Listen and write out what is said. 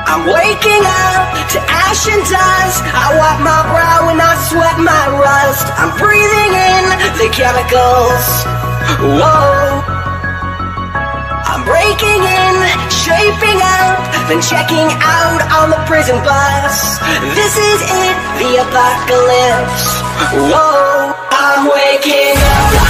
I'm waking up to ash and dust. I wipe my brow and I sweat my rust. I'm breathing in the chemicals. Whoa. I'm breaking in, shaping up, then checking out on the prison bus. This is it, the apocalypse. Whoa. I'm waking up.